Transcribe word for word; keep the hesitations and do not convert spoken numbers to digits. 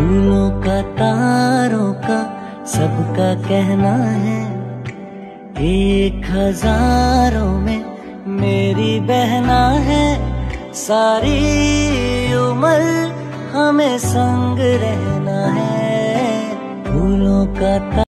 फूलों का तारों का सबका कहना है, एक हजारों में मेरी बहना है। सारी उम्र हमें संग रहना है। फूलों का